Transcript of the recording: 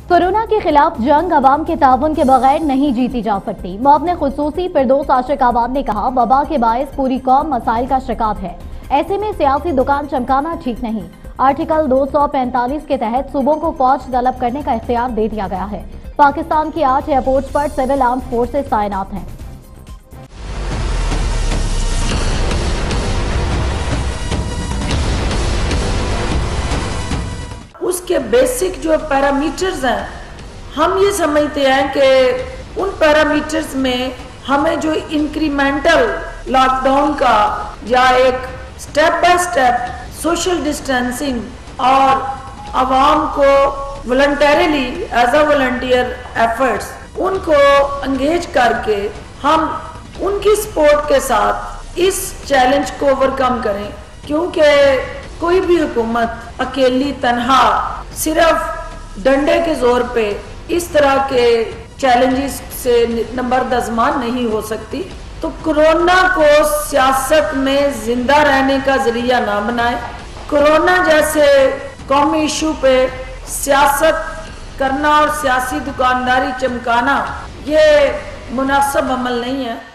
Corona کے خلاف جنگ عوام کے تعاون کے بغیر نہیں جیتی جا سکتی۔ معاون خصوصی فردوس عاشق آباد نے کہا، وبا کے باعث پوری قوم مسائل کا شکار ہے، ایسے میں سیاسی دکان چمکانا ٹھیک نہیں۔ آرٹیکل 245 کے تحت صوبوں کو فوج طلب کرنے کا اختیار دے دیا گیا ہے۔ پاکستان کی 8 ایئرپورٹس پر سول آرمڈ فورسز تعینات ہیں۔ اس کے بیسک جو پیرامیٹرز ہیں، ہم یہ سمجھتے ہیں کہ ان پیرامیٹرز میں ہمیں جو انکریمنٹل لاک ڈاؤن کا یا ایک step by step social distancing اور عوام کو voluntarily as a volunteer efforts ان کو انگیج کر کے ہم ان کی سپورٹ کے ساتھ اس چیلنج کو اوورکم کریں، کیونکہ کوئی بھی حکومت اکیلی تنہا صرف ڈنڈے کے زور پہ اس طرح کے چیلنجز سے نبردازمان نہیں ہو سکتی۔ تو کرونا کو سیاست میں زندہ رہنے کا ذریعہ نہ بنائے۔ کرونا جیسے قومی ایشو پہ سیاست کرنا اور سیاسی دکانداری چمکانا یہ مناسب عمل نہیں ہے۔